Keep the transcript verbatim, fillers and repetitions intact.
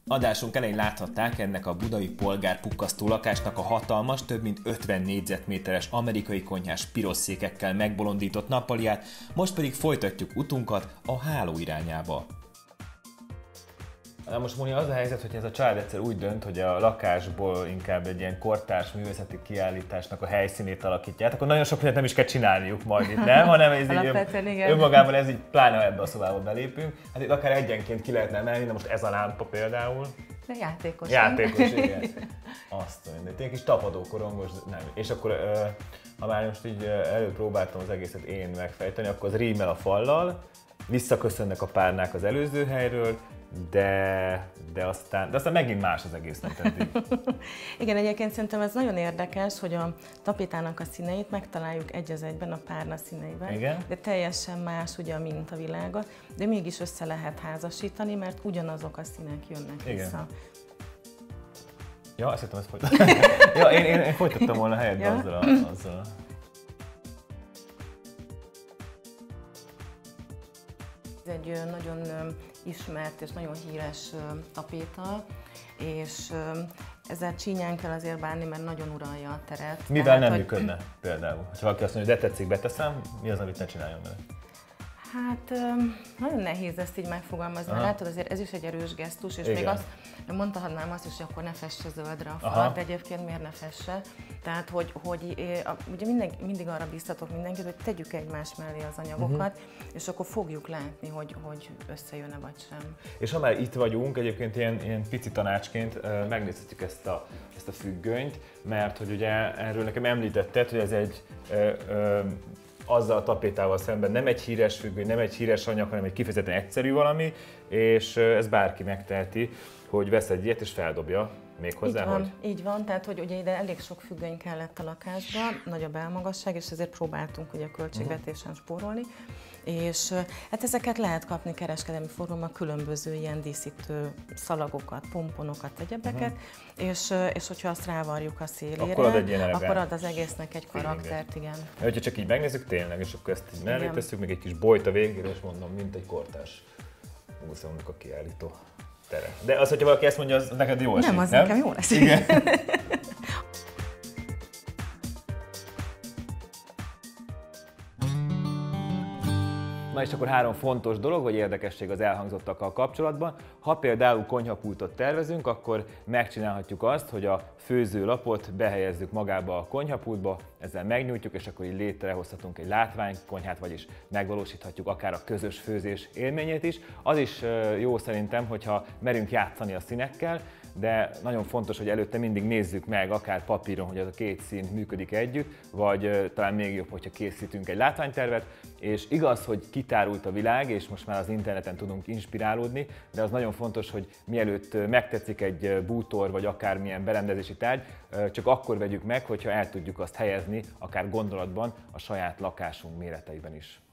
Adásunk elején láthatták ennek a budai polgárpukkasztó lakásnak a hatalmas, több mint ötven négyzetméteres amerikai konyhás pirosszékekkel megbolondított nappaliát, most pedig folytatjuk utunkat a háló irányába. Na most Móni, az a helyzet, hogy ez a család egyszer úgy dönt, hogy a lakásból inkább egy ilyen kortárs művészeti kiállításnak a helyszínét alakítja. Hát akkor nagyon sok mindent nem is kell csinálniuk majd itt, nem? Hanem ez így önmagában ez így, pláne ebbe a szobába belépünk. Hát itt akár egyenként ki lehetne emelni, de most ez a lámpa például. De játékos. Játékos, igen. Azt mondja, egy kis tapadókorongos, nem. És akkor, ha már most így előpróbáltam az egészet én megfejteni, akkor az rímel a fallal, visszaköszönnek a párnák az előző helyről, De, de, aztán, de aztán megint más az egész, nem eddig. Igen, egyébként szerintem ez nagyon érdekes, hogy a tapétának a színeit megtaláljuk egy az egyben a párna színeiben. Igen? De teljesen más ugye a mintavilága, de mégis össze lehet házasítani, mert ugyanazok a színek jönnek Igen. vissza. Ja, azt hittem, ezt folytattam. ja, én, én, én folytattam volna helyetbe ja. azzal, a, azzal. Ez egy nagyon ismert és nagyon híres tapéta, és ezzel csínyán kell azért bánni, mert nagyon uralja a teret. Mivel Tehát, nem hogy... működne például? Ha valaki azt mondja, hogy de tetszik, beteszem, mi az, amit ne csináljon vele? Hát nagyon nehéz ezt így megfogalmazni, mert látod, azért ez is egy erős gesztus, és igen. még azt mondhatnám azt is, hogy akkor ne fesse zöldre a fal, de egyébként miért ne fesse? Tehát, hogy, hogy ugye minden, mindig arra bíztatok mindenkit, hogy tegyük egymás mellé az anyagokat, uh-huh. és akkor fogjuk látni, hogy, hogy összejön-e vagy sem. És ha már itt vagyunk, egyébként ilyen, ilyen pici tanácsként megnézhetjük ezt a, ezt a függönyt, mert hogy ugye erről nekem említetted, hogy ez egy ö, ö, azzal a tapétával szemben nem egy híres függöny, nem egy híres anyag, hanem egy kifejezetten egyszerű valami, és ez bárki megteheti, hogy vesz egy ilyet és feldobja még hozzá, így van, hogy... Így van, tehát hogy ugye ide elég sok függöny kellett a lakásba, nagy a belmagasság, és ezért próbáltunk ugye költségvetésen uh-huh. spórolni. És hát ezeket lehet kapni kereskedelmi fórumon, különböző ilyen díszítő szalagokat, pomponokat, egyebeket, uh-huh. és, és hogyha azt rávarjuk a szélére, akkor ad, akkor ad az egésznek egy karaktert, igen. De hogyha csak így megnézzük tényleg, és akkor ezt így mellé tesszük, még egy kis bolyt a végére, és mondom, mint egy kortárs múzeumnak a kiállító tere. De az, hogyha valaki ezt mondja, az neked jó esik, nem? Az nem? nekem jó lesz. Igen. Na és akkor három fontos dolog, vagy érdekesség az elhangzottakkal kapcsolatban. Ha például konyhapultot tervezünk, akkor megcsinálhatjuk azt, hogy a főzőlapot behelyezzük magába a konyhapultba, ezzel megnyújtjuk, és akkor így létrehozhatunk egy látványkonyhát, vagyis megvalósíthatjuk akár a közös főzés élményét is. Az is jó szerintem, hogyha merünk játszani a színekkel, de nagyon fontos, hogy előtte mindig nézzük meg, akár papíron, hogy az a két szín működik együtt, vagy talán még jobb, hogyha készítünk egy látványtervet. És igaz, hogy kitárult a világ, és most már az interneten tudunk inspirálódni, de az nagyon fontos, hogy mielőtt megtetszik egy bútor, vagy akármilyen berendezési tárgy, csak akkor vegyük meg, hogyha el tudjuk azt helyezni, akár gondolatban, a saját lakásunk méreteiben is.